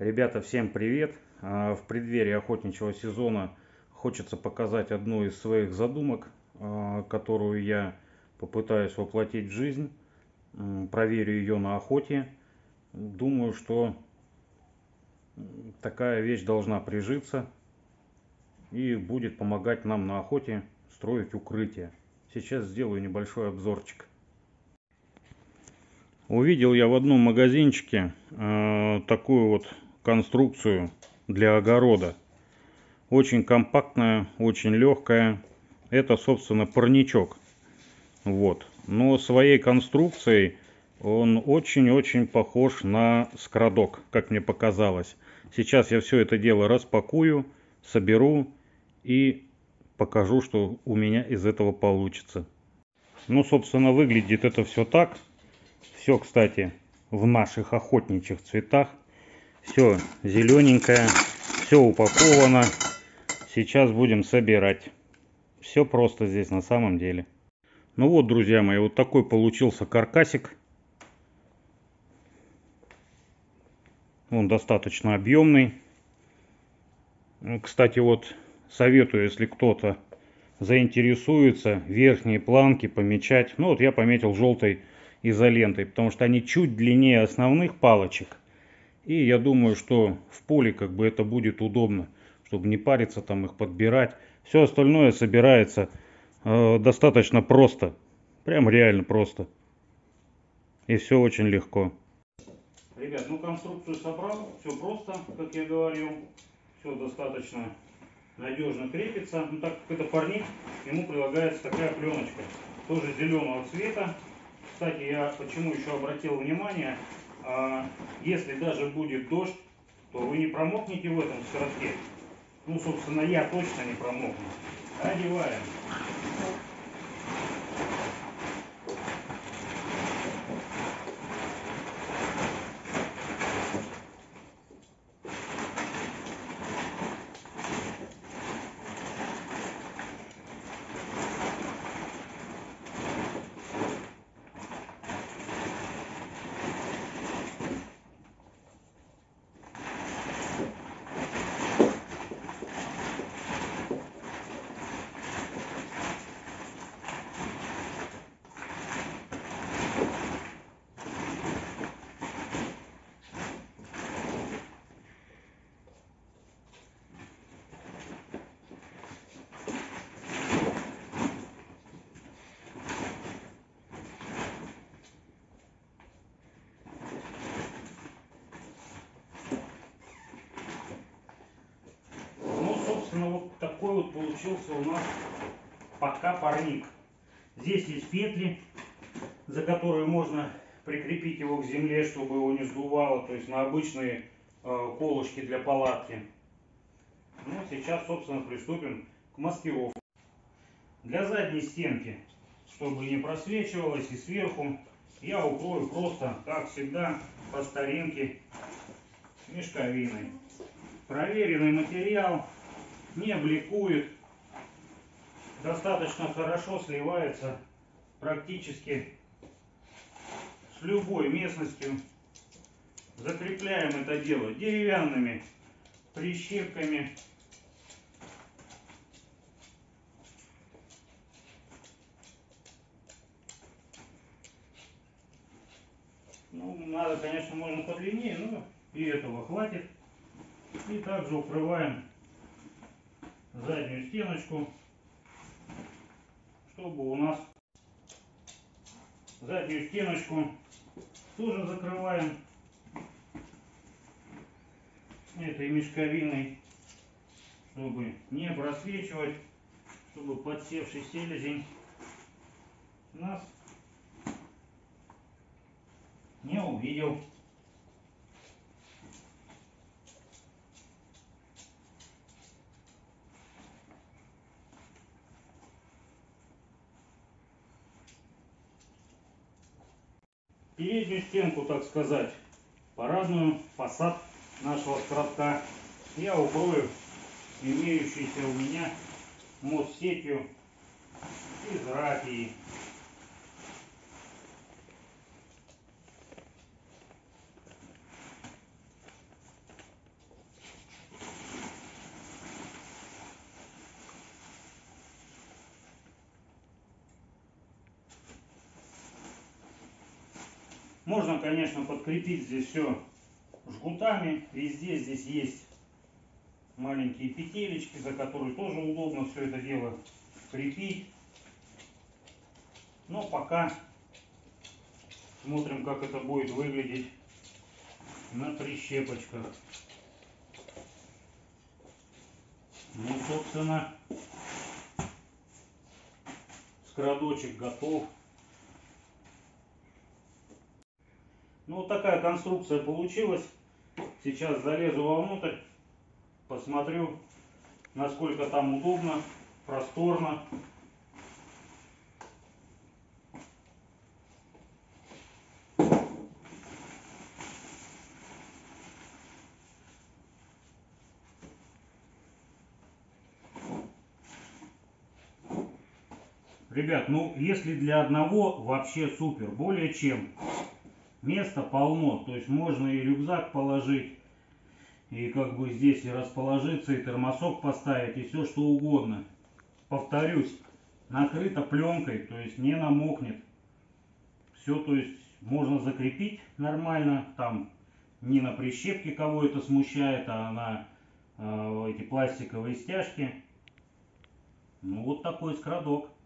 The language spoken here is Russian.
Ребята, всем привет! В преддверии охотничьего сезона хочется показать одну из своих задумок, которую я попытаюсь воплотить в жизнь. Проверю ее на охоте. Думаю, что такая вещь должна прижиться и будет помогать нам на охоте строить укрытие. Сейчас сделаю небольшой обзорчик. Увидел я в одном магазинчике такую вот конструкцию для огорода. Очень компактная, очень легкая. Это, собственно, парничок. Вот. Но своей конструкцией он очень-очень похож на скрадок, как мне показалось. Сейчас я все это дело распакую, соберу и покажу, что у меня из этого получится. Ну, собственно, выглядит это все так. Все, кстати, в наших охотничьих цветах. Все зелененькое, все упаковано. Сейчас будем собирать. Все просто здесь на самом деле. Ну вот, друзья мои, вот такой получился каркасик. Он достаточно объемный. Кстати, вот советую, если кто-то заинтересуется, верхние планки помечать. Ну вот я пометил желтой изолентой, потому что они чуть длиннее основных палочек. И я думаю, что в поле как бы это будет удобно, чтобы не париться там их подбирать. Все остальное собирается достаточно просто. Прям реально просто. И все очень легко. Ребят, ну конструкцию собрал. Все просто, как я говорил. Все достаточно надежно крепится. Ну так как это парник, ему прилагается такая пленочка. Тоже зеленого цвета. Кстати, я почему еще обратил внимание, если даже будет дождь, то вы не промокнете в этом скоротке. Ну, собственно, я точно не промокну. Одеваем. Собственно, вот такой вот получился у нас пока парник. Здесь есть петли, за которые можно прикрепить его к земле, чтобы его не сдувало, то есть на обычные колышки для палатки. Ну, сейчас, собственно, приступим к маскировке. Для задней стенки, чтобы не просвечивалось, и сверху, я укрою просто, как всегда, по старинке мешковиной. Проверенный материал, не бликует, достаточно хорошо сливается практически с любой местностью. Закрепляем это дело деревянными прищепками. Ну, надо, конечно, можно подлиннее, но и этого хватит. И также укрываем заднюю стеночку, чтобы у нас заднюю стеночку тоже закрываем этой мешковиной, чтобы не просвечивать, чтобы подсевший селезень нас не увидел. Переднюю стенку, так сказать, парадную, фасад нашего скрадка я укрою имеющейся у меня мост-сетью из рапии. Можно, конечно, подкрепить здесь все жгутами. Везде здесь есть маленькие петелечки, за которые тоже удобно все это дело крепить. Но пока смотрим, как это будет выглядеть на прищепочках. Ну, собственно, скрадочек готов. Ну, вот такая конструкция получилась. Сейчас залезу вовнутрь, посмотрю, насколько там удобно, просторно. Ребят, ну если для одного, вообще супер, более чем. Места полно, то есть можно и рюкзак положить, и как бы здесь и расположиться, и термосок поставить, и все что угодно. Повторюсь, накрыто пленкой, то есть не намокнет. Все, то есть можно закрепить нормально, там не на прищепке кого это смущает, а на эти пластиковые стяжки. Ну вот такой скрадок.